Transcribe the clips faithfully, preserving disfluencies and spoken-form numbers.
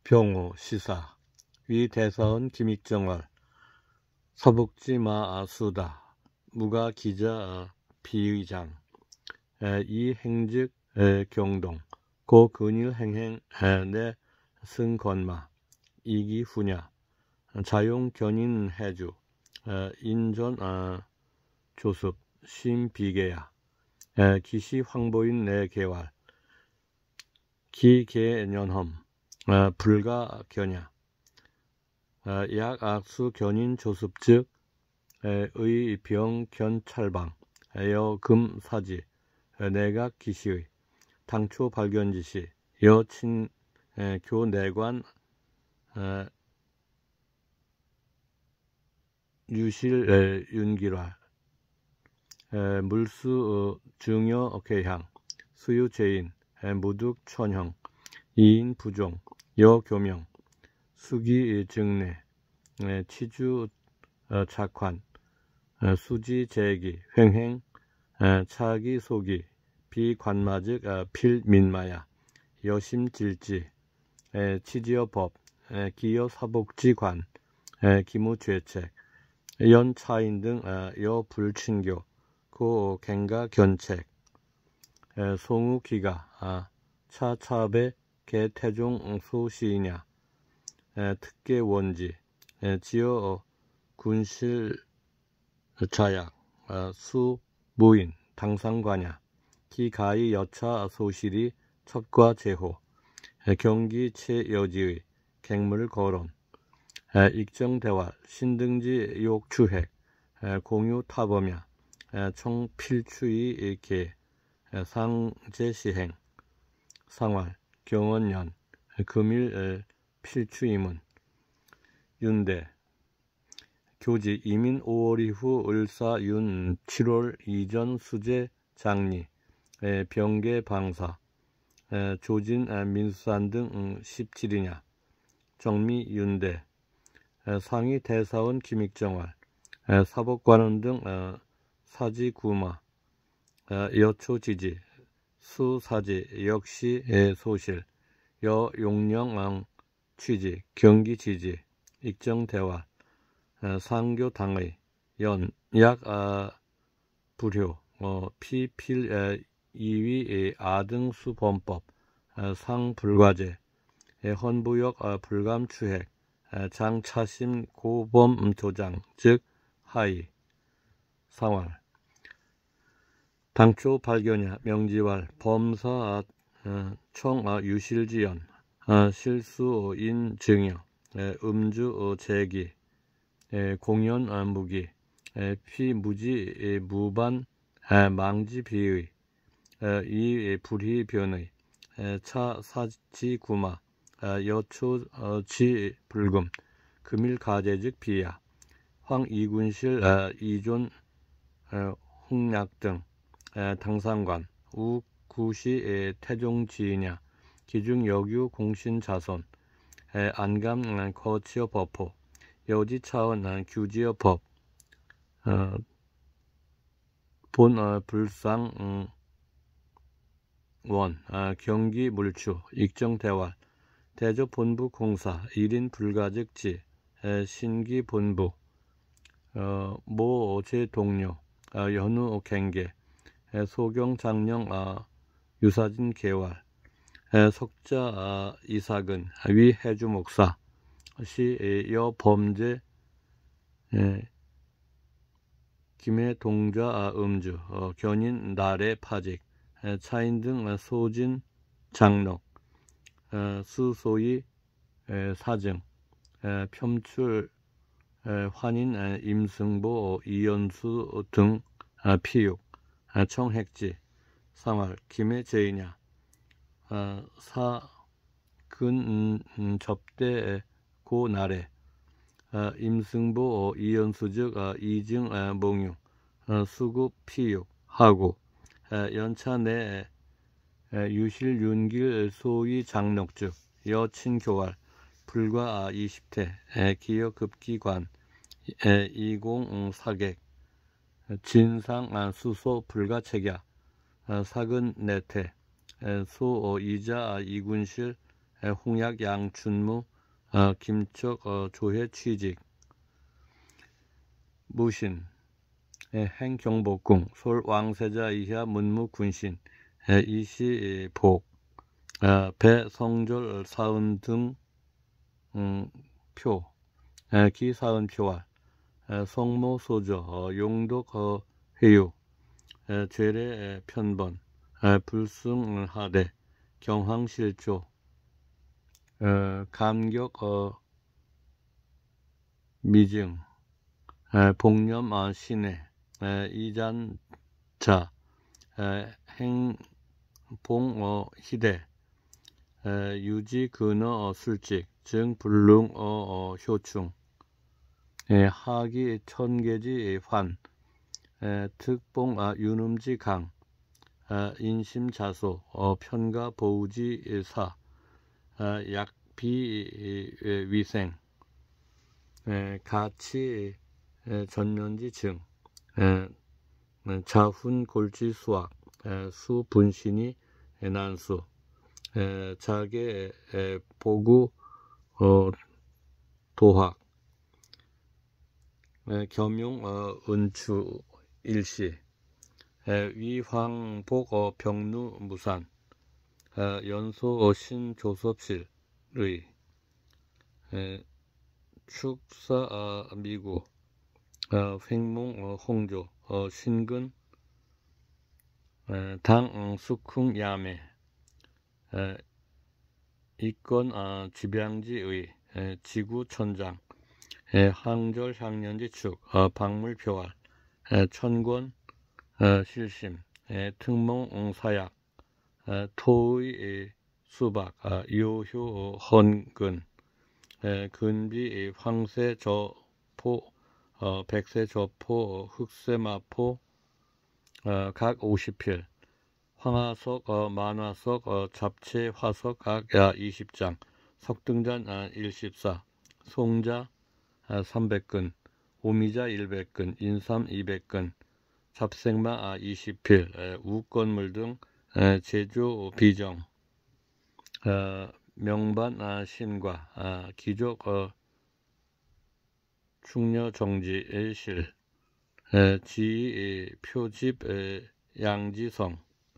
병호 시사 위대사원 김익정월 서북지마 수다 무가기자 비의장 이행직 경동 고근일행행 내 승건마 이기후냐 자용견인해주 인전 조습 심비계야 기시황보인 내개왈 기계년험 불가견야 약악수 견인 조습즉 의병견찰방 여금사지 내각기시의 당초 발견지시 여친 교내관 유실 윤기랄 물수 증여 개향 수유제인 무득 천형 이인 부종 여교명 수기 증내 치주 착환 수지 제기 횡행 차기 소기 비관마즉 필민마야 여심질지 치지어법 기여사복지관 기무죄책 연차인 등 여불친교 고갱가견책 송우기가 차차배 개태종 소시이냐 특계원지 지어 군실 자약 수무인 당상관야 기가히 여차 소실이 첩과 제호 경기 최여지의 갱물거론 익정대활 신등지 욕추획 공유타범야 총필추의 개 상제시행 상활 경원년 금일 필추임은 윤대 교지 이민 오월 이후 을사윤 칠월 이전 수재 장리 병계 방사 조진 민수산 등 십칠이냐 정미 윤대 상위 대사원 김익정월 사법관원 등 사지구마 여초지지 수사지 역시 소실 여용령 취지 경기지지 익정대화 상교당의 연약 불효 피필 이위 아등수범법 상불과제 헌부역 불감추획 장차심 고범조장 즉 하위 상활 당초 발견야 명지왈 범사 총 유실지연 실수인 증여 음주 제기 공연 무기 피무지 무반 망지 비의 이 불희 변의 차사지 구마 여초지 불금 금일 가제즉 비야 황이군실 이존 홍약 등 당상관 우구시 태종지이냐 기중 여규 공신자손 안감 거치어 법호 여지차원 규지어 법 본 불상 원 경기 물추 익정대활 대저본부 공사 일인 불가직지 신기 본부 모제 동료 연우 갱계 소경 장령 유사진 개활 석자 이삭은 위해주 목사 시 여범제 김해 동자 음주 견인 날의 파직 차인 등 소진 장록 수소위 사증 폄출 환인 임승보 이연수 등 피육 청핵지 상활 김해 제이냐 사근 접대 고날에 임승보 이연수 즉 이증 몽유 수급 피육 하고 연차 내 유실 윤길 소위 장록 즉 여친 교활 불과 이십 태 기여 급기관 이공사객 진상 수소 불가책야 사근 네태 소이자 이군실 에, 홍약 양춘무 어, 김척 어, 조회 취직 무신 에, 행경복궁 솔 왕세자 이하 문무 군신 에, 이시복 어, 배성졸 사은 등 음, 표 에, 기사은표와 에, 성모 소조 어, 용독 어, 회유 에, 죄례 에, 편번 에, 불승 하대 경황실조 어, 감격 어, 미증 에, 복념 어, 신해 에, 이잔자 에, 행봉 어, 희대 에, 유지 근어 어, 술직 증 불능 어, 어, 효충 에, 하기 천계지 환 에, 특봉 아, 유음지 강 아, 인심자소 어, 편가 보우지 사 아, 약비 위생 에, 가치 에, 전면지 증 에, 자훈 골지 수학 에, 수 분신이 에, 난수 에, 자계 에, 보구 어, 도학 에, 겸용 어, 은추 일시 에, 위황복 어, 병루 무산 에, 연소 어, 신조섭실의 에, 축사 어, 미구 어, 횡몽 어, 홍조 어, 신근 에, 당 어, 수쿵 야매 에, 이권 어, 지병지의 에, 지구천장 에, 항절 향년지 축 어, 박물표활 에, 천권 어, 실심 에, 특몽 어, 사약 에, 토의 에, 수박 어, 요효 어, 헌근 에, 근비 황새 저포 어, 백세 저포 어, 흑세마포 어, 각 오십 필 황화석 어, 만화석 어, 잡채 화석 각 이십 장 석등잔 아, 일십사 송자 아, 삼백 근 오미자 백 근 인삼 이백 근 잡생마 아, 이십 필 에, 우건물 등 에, 제조 비정 어, 명반 아, 신과 아, 기족 어, 충녀 정지 실 에, 지 표집 에, 양지성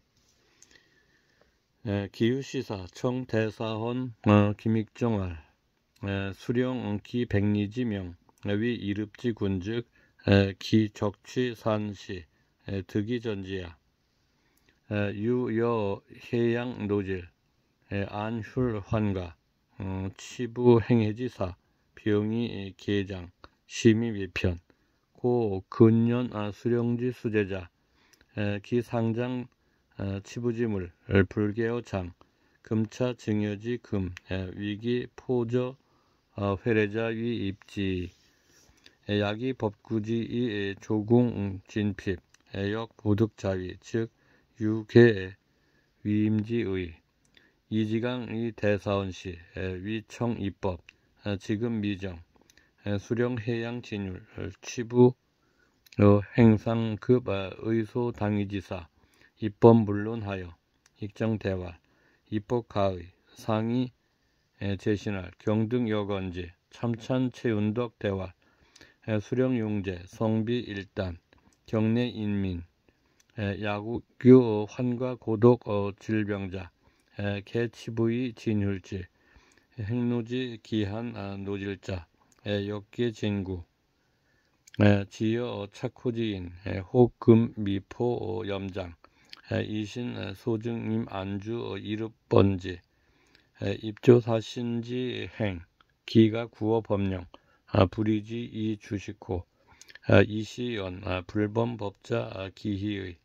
에, 기후시사 청대사헌 어, 김익정알 에, 수령 기 백리지명 에, 위 이릅지 군즉 에, 기적취 산시 에, 득이전지야 에, 유여 해양 노질 에, 안훌 환가 어, 치부 행해지사 병이 계장 심의 위편 고 근년 아, 수령지 수제자 에, 기상장 어, 치부지물 불개어 장 금차 증여지 금 에, 위기 포저 어, 회례자 위 입지 에, 야기 법구지 이 조궁 진핍 역 보득자위 즉 유계 위임지의 이지강 이 대사원시 에, 위청 입법 에, 지금 미정 에, 수령 해양 진율 치부 어, 행상급 어, 의소 당위지사 입법 물론하여 익정대화 입법가의 상위 에, 제신할 경등 여건지 참찬 최운덕 대화 에, 수령용제 성비 일단 경내 인민 에, 야구교 환과 고독 어, 질병자 에, 개치부의 진율지 행노지 기한 아, 노질자 에, 역계 진구 에, 지여 착호지인 에, 호금 미포 어, 염장 에, 이신 에, 소증임 안주 어, 이릅번지 에, 입조사신지 행 기가 구어 법령 아, 불이지 이 주식호 아, 이시연 아, 불범법자 아, 기희의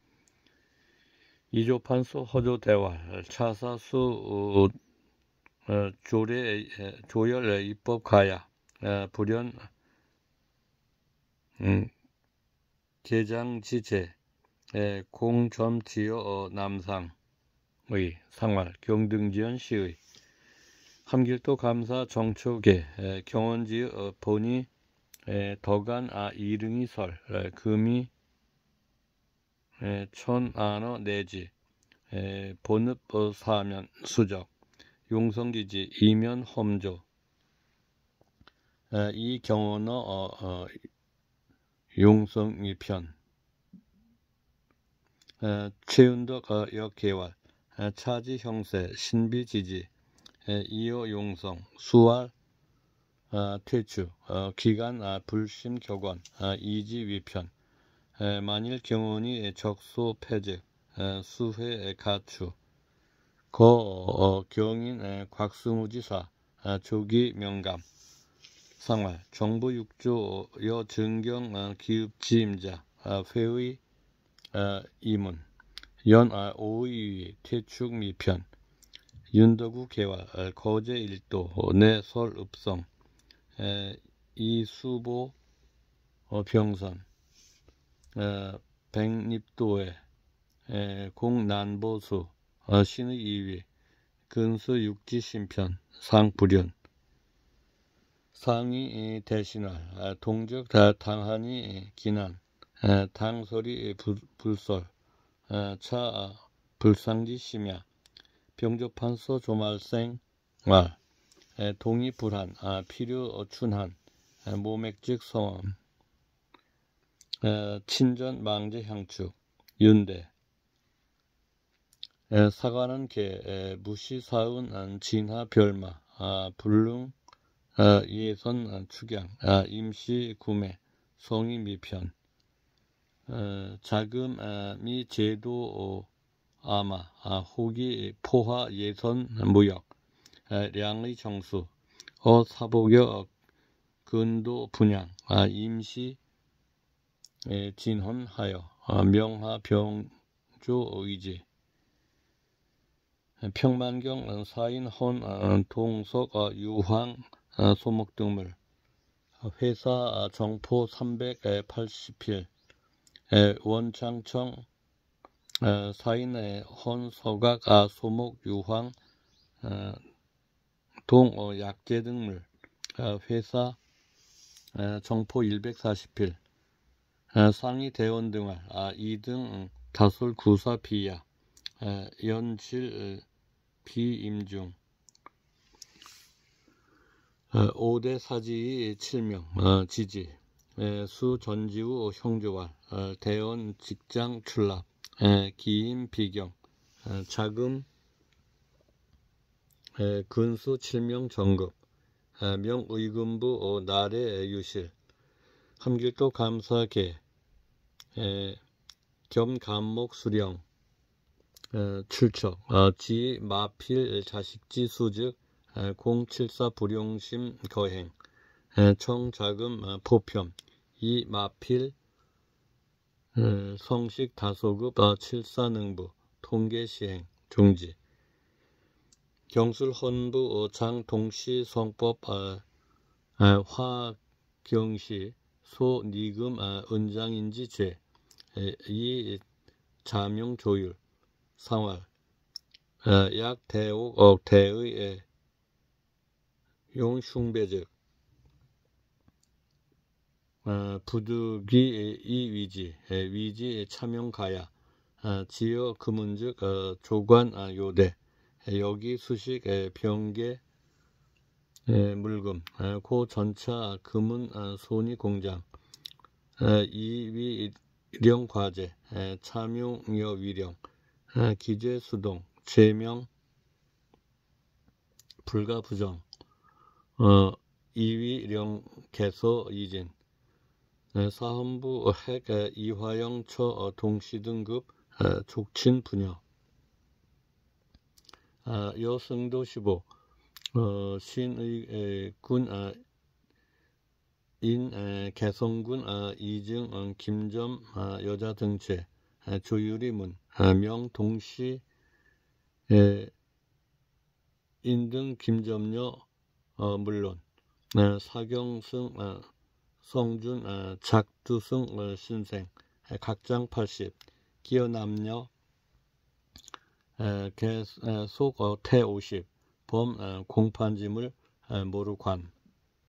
이조판소 허조대화 차사수 어, 어, 조례 에, 조열 입법가야 어, 불연 음, 개장지제 에, 공점지어 어, 남상의 상활 경등지연 시의 함길도 감사 정초계 에, 경원지 어, 본이 에, 덕안 아 이릉이 설 에, 금이 에, 천안어 내지 에, 본읍 어, 사면 수적 용성기지 이면 험조. 에, 이 경언어 어, 어, 용성이편. 에, 최윤덕 어, 역개왈. 에, 차지 형세 신비지지. 에, 이어 용성 수활 어, 퇴추. 어, 기간 어, 불심 격언. 어, 이지 위편. 에, 만일 경언이 적소 폐즉. 에, 수회 가추. 거 어, 경인 에, 곽승우지사 어, 조기 명감. 상말 정부 육조 여 증경 어, 기읍지임자 어, 회의 어, 이문 연 어, 오의 퇴축 미편 윤덕우 개화 어, 거제 일도 어, 내설 읍성 에, 이수보 어, 병선 어, 백립도에 에, 공난보수 어, 신의 이위 근수 육지신편 상불연 상이 대신할 동적 당하니 기난 당설이 불설 차 불상지 심야 병조판서 조말생 말 동이 불한 필요 춘한 모맥직 성엄 친전 망제 향축 윤대 사과는 개 무시 사은 진하 별마 불능 아, 예선 아, 축양, 아, 임시 구매, 성의 미편, 어, 자금 아, 미 제도 어, 아마, 아, 호기 포화 예선 무역, 아, 량의 정수, 어 사복역 근도 분양, 아, 임시 에, 진헌하여, 아, 명하 병조 의지, 평만경 사인 헌 아, 동석 아, 유황 아, 소목등물 회사 정포 삼백팔십 필 원창청 사인의 헌서각 소목 유황 동 약재 등물 회사 정포 백사십 필 상위 대원 등할 이등 다솔 구사 비야 연칠 비임중 오 대 사지 칠명 어, 지지 에, 수 전지우 형조왈 어, 대원 직장 출납 에, 기임 비경 에, 자금 에, 근수 칠명 정급 에, 명의금부 어, 나래 유실 함길도 감사계 에, 겸 감목 수령 에, 출처 어, 지 마필 자식지 수즉 공칠사 불용심 거행 청자금 포편 이 마필 성식 다소급 칠사능부 통계시행 중지 경술헌부 장동시 성법 화경시 소니금 은장인지 죄 이 자명 조율 상활 약 대옥 대의 용흉배즉 어, 부득이 이위지 위지 참용가야 어, 지어 금은즉 어, 조관 어, 요대 여기 수식 병계 물금 어, 고 전차 금은 어, 소니 공장 어, 이위령 과제 참용여 위령 어, 기재 수동 제명 불가 부정 어, 이위령 개소 이진 사헌부 핵 이화영 처 동시등급 족친 분야 여승도 십오 신의군 인 개성군 이증 김점 여자 등체 조유리문 명 동시 인등 김점여 물론 사경승 성준 어, 작두승 어, 신생 각장 팔십 기어 남녀 속 어, 태 오십 범 어, 공판지물 어, 모르관